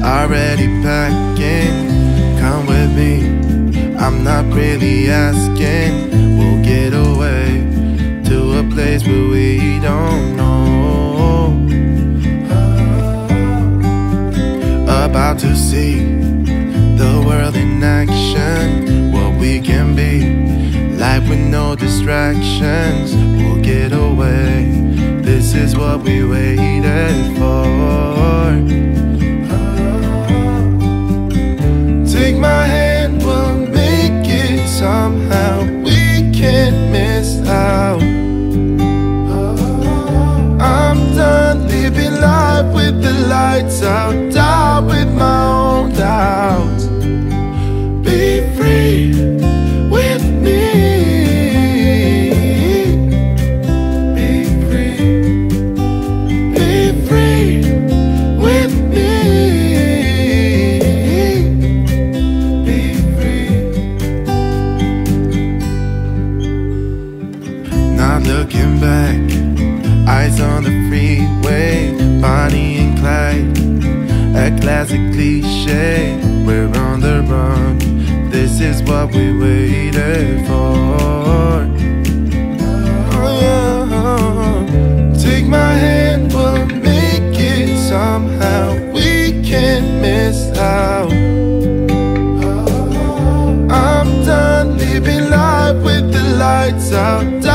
already packing. Come with me, I'm not really asking. We'll get away to a place where we don't know. About to see the world in action, what we can be, life with no distractions. We'll get away, this is what we waited for. Take my hand, we'll make it somehow. We can't miss out. I'm done living life with the lights out, die with my own doubts. Be free with me. Be free. Be free with me. Be free. Not looking back, eyes on the freeway, Bonnie and Clyde, a classic cliche. We're on the run, this is what we waited for. Oh yeah. Take my hand, we'll make it somehow. We can't miss out. I'm done living life with the lights out.